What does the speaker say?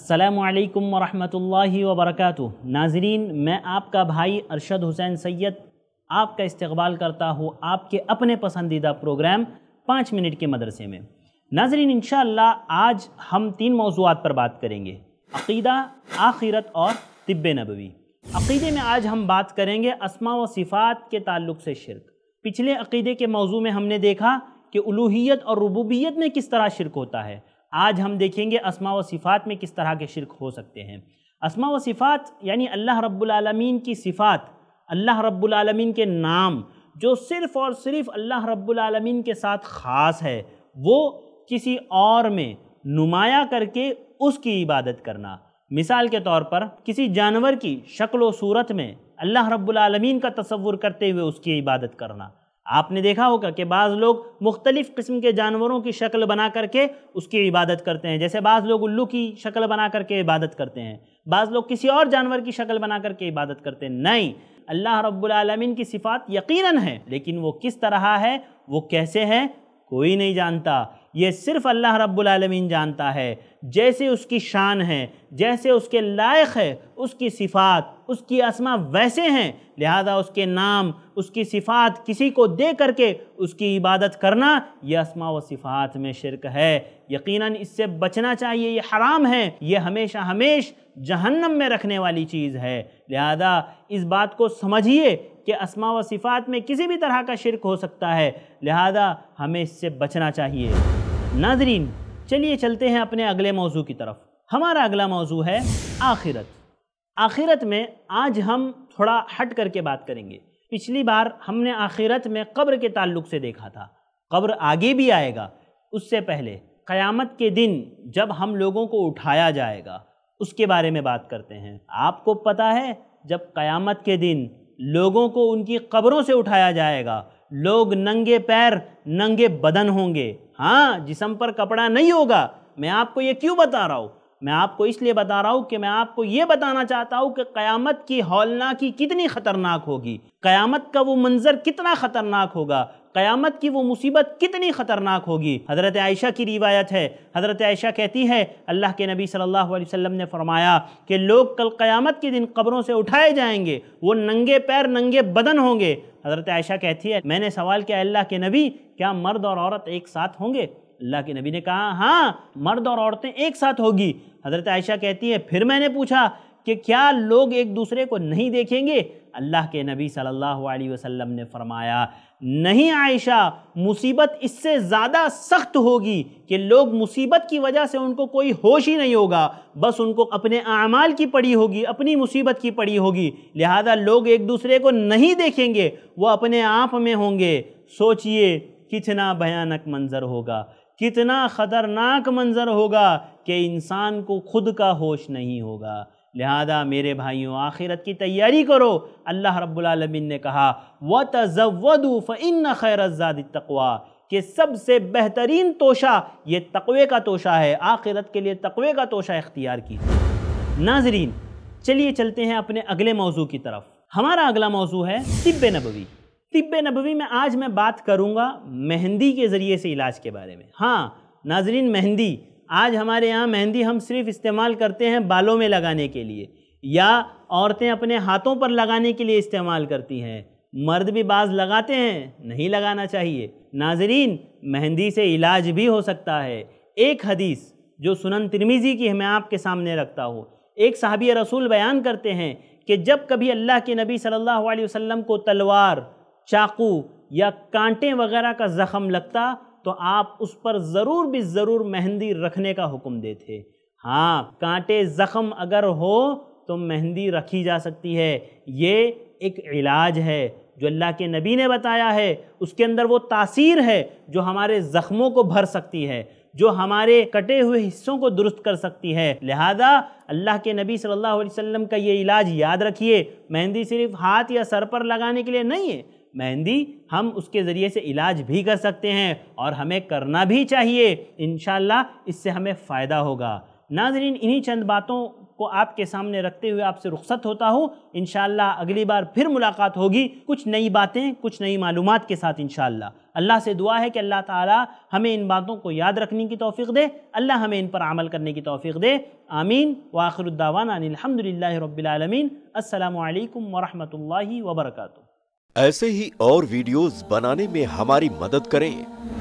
अस्सलामु अलैकुम वरहमतुल्लाहि वबरकातुह। नाज़रीन, मैं आपका भाई अरशद हुसैन सैयद आपका इस्तक़बाल करता हूँ आपके अपने पसंदीदा प्रोग्राम 5 मिनट के मदरसे में। नाज़रीन, इंशाअल्लाह आज हम 3 मौज़ूआत पर बात करेंगे: अक़ीदा, आखिरत और तिब्ब नबवी। अक़ीदे में आज हम बात करेंगे अस्मा व सिफ़ात के ताल्लुक़ से शिर्क। पिछले अक़ीदे के मौज़ू में हमने देखा कि उलूहियत और रुबूबियत में किस तरह शिर्क होता है। आज हम देखेंगे अस्मा व सिफ़ात में किस तरह के शिर्क हो सकते हैं। अस्मा व सिफ़ात यानी अल्लाह रब्बुल आलमीन की सिफ़ात, अल्लाह रब्बुल आलमीन के नाम जो सिर्फ़ और सिर्फ़ अल्लाह रब्बुल आलमीन के साथ ख़ास है, वो किसी और में नुमाया करके उसकी इबादत करना। मिसाल के तौर पर किसी जानवर की शक्ल व सूरत में अल्लाह रब्बुल आलमीन का तसव्वुर करते हुए उसकी इबादत करना। आपने देखा होगा कि बाज़ लोग मुख्तलिफ़ किस्म के जानवरों की शक्ल बना करके उसकी इबादत करते हैं। जैसे बाज़ लोग उल्लू की शक्ल बना करके इबादत करते हैं, बाज़ लोग किसी और जानवर की शक्ल बना करके इबादत करते हैं। नहीं, अल्लाह रब्बुल आलमीन की सिफ़ात यकीनन है, लेकिन वो किस तरह है, वो कैसे है, कोई नहीं जानता। ये सिर्फ़ अल्लाह रब्बुल आलमीन जानता है। जैसे उसकी शान है, जैसे उसके लायक है, उसकी सिफ़ात, उसकी अस्मा वैसे हैं, लिहाजा उसके नाम, उसकी सिफ़ात किसी को दे करके उसकी इबादत करना, यह अस्मा व सिफ़ात में शिर्क है। यकीनन इससे बचना चाहिए, ये हराम है, ये हमेशा हमेश जहन्नम में रखने वाली चीज़ है। लिहाजा इस बात को समझिए कि अस्मा व सिफ़ात में किसी भी तरह का शिर्क हो सकता है, लिहाजा हमें इससे बचना चाहिए। नाज़रीन, चलिए चलते हैं अपने अगले मौजू की तरफ। हमारा अगला मौजू है आखिरत। आखिरत में आज हम थोड़ा हट करके बात करेंगे। पिछली बार हमने आखिरत में कब्र के ताल्लुक़ से देखा था, कब्र आगे भी आएगा। उससे पहले क़यामत के दिन जब हम लोगों को उठाया जाएगा, उसके बारे में बात करते हैं। आपको पता है, जब क़यामत के दिन लोगों को उनकी कब्रों से उठाया जाएगा, लोग नंगे पैर नंगे बदन होंगे। हाँ, जिस्म पर कपड़ा नहीं होगा। मैं आपको ये क्यों बता रहा हूँ? मैं आपको इसलिए बता रहा हूँ कि मैं आपको ये बताना चाहता हूँ कि क़यामत की हौलनाकी कितनी ख़तरनाक होगी, क़यामत का वो मंज़र कितना ख़तरनाक होगा, क़यामत की वो मुसीबत कितनी ख़तरनाक होगी। हज़रत आयशा की रिवायत है, हज़रत आयशा कहती है अल्लाह के नबी सल्लल्लाहु अलैहि वसल्लम ने फरमाया कि लोग कल क़यामत के दिन कब्रों से उठाए जाएंगे, वो नंगे पैर नंगे बदन होंगे। हज़रत आयशा कहती है, मैंने सवाल किया, अल्लाह के नबी, क्या मर्द और औरत एक साथ होंगे? अल्लाह के नबी ने कहा, हाँ, मर्द और औरतें एक साथ होगी। हज़रत आयशा कहती है, फिर मैंने पूछा कि क्या लोग एक दूसरे को नहीं देखेंगे? अल्लाह के नबी सल्लल्लाहु अलैहि वसल्लम ने फरमाया, नहीं आयशा, मुसीबत इससे ज़्यादा सख्त होगी कि लोग मुसीबत की वजह से उनको कोई होश ही नहीं होगा, बस उनको अपने आमाल की पड़ी होगी, अपनी मुसीबत की पड़ी होगी। लिहाजा लोग एक दूसरे को नहीं देखेंगे, वो अपने आप में होंगे। सोचिए कितना भयानक मंज़र होगा, कितना ख़तरनाक मंज़र होगा कि इंसान को खुद का होश नहीं होगा। लिहाजा मेरे भाइयों, आखिरत की तैयारी करो। अल्लाह रब्बुल आलमीन ने कहा, वतज़व्वदू फ़इन्न खैरज़्ज़ादि तक़वा, कि सबसे बेहतरीन तोशा ये तक़वे का तोशा है। आखिरत के लिए तक़वे का तोशा इख्तियार कीजिए। नाज़रीन, चलिए चलते हैं अपने अगले मौजू की तरफ। हमारा अगला मौजू है तिब्ब नबवी। तिब्ब नबवी में आज मैं बात करूँगा मेहंदी के ज़रिए से इलाज के बारे में। हाँ नाज़रीन, मेहंदी, आज हमारे यहाँ मेहंदी हम सिर्फ़ इस्तेमाल करते हैं बालों में लगाने के लिए, या औरतें अपने हाथों पर लगाने के लिए इस्तेमाल करती हैं। मर्द भी बाज़ लगाते हैं, नहीं लगाना चाहिए। नाज़रीन, मेहंदी से इलाज भी हो सकता है। एक हदीस जो सुनन तिर्मिज़ी की है, मैं आपके सामने रखता हूँ। एक सहाबी रसूल बयान करते हैं कि जब कभी अल्लाह के नबी सल्लल्लाहु अलैहि वसल्लम को तलवार, चाकू या कांटे वगैरह का ज़ख़म लगता तो आप उस पर ज़रूर भी ज़रूर मेहंदी रखने का हुक्म देते। हाँ, कांटे ज़ख़म अगर हो तो मेहंदी रखी जा सकती है। ये एक इलाज है जो अल्लाह के नबी ने बताया है। उसके अंदर वो तासीर है जो हमारे ज़ख्मों को भर सकती है, जो हमारे कटे हुए हिस्सों को दुरुस्त कर सकती है। लिहाजा अल्लाह के नबी सल्लल्लाहु अलैहि वसल्लम का ये इलाज याद रखिए। मेहंदी सिर्फ़ हाथ या सर पर लगाने के लिए नहीं है, मेहंदी हम उसके ज़रिए से इलाज भी कर सकते हैं और हमें करना भी चाहिए। इंशाअल्लाह इससे हमें फ़ायदा होगा। नाज़रीन, इन्हीं चंद बातों کو آپ کے سامنے رکھتے ہوئے آپ سے رخصت ہوتا ہوں۔ انشاءاللہ اگلی بار پھر ملاقات ہوگی کچھ نئی باتیں، کچھ نئی معلومات کے ساتھ انشاءاللہ۔ اللہ سے دعا ہے کہ اللہ تعالی ہمیں ان باتوں کو یاد رکھنے کی توفیق دے، اللہ ہمیں ان پر عمل کرنے کی توفیق دے، آمین۔ وآخر الدعوانا ان الحمدللہ رب العالمین۔ السلام علیکم ورحمۃ اللہ وبرکاتہ۔ ایسے ہی اور ویڈیوز بنانے میں ہماری مدد کریں۔